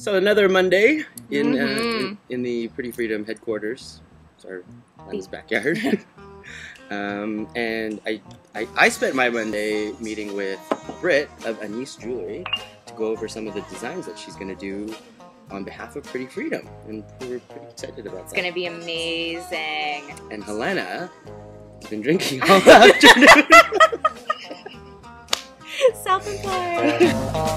So another Monday in the Pretty Freedom headquarters. It's our Len's backyard. And I spent my Monday meeting with Britt of Anice Jewellery to go over some of the designs that she's going to do on behalf of Pretty Freedom, and we're pretty excited about that. It's going to be amazing. And Helena has been drinking all afternoon. Self-employed.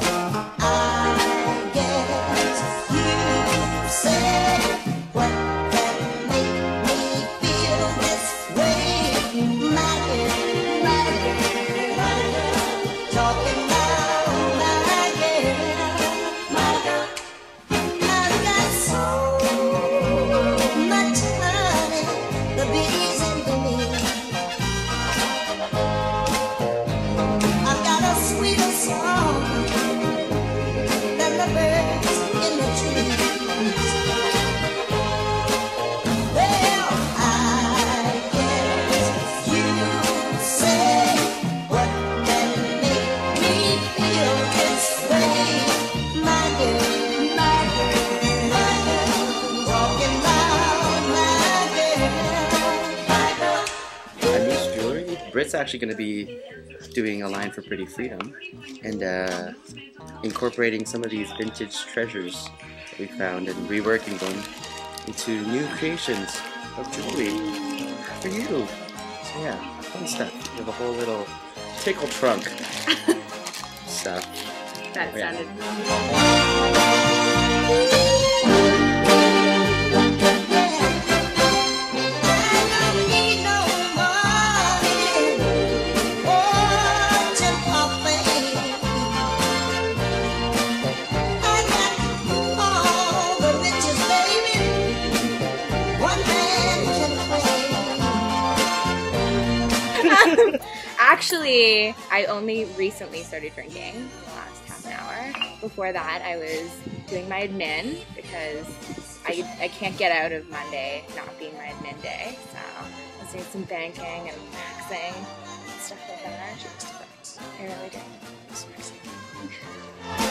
Britt's actually going to be doing a line for Pretty Freedom and incorporating some of these vintage treasures that we found and reworking them into new creations of jewelry for you. So yeah, fun stuff. We have a whole little tickle trunk stuff. That sounded Actually, I only recently started drinking in the last half an hour. Before that, I was doing my admin because I can't get out of Monday not being my admin day. So I was doing some banking and faxing, stuff like that. I really did. It was amazing.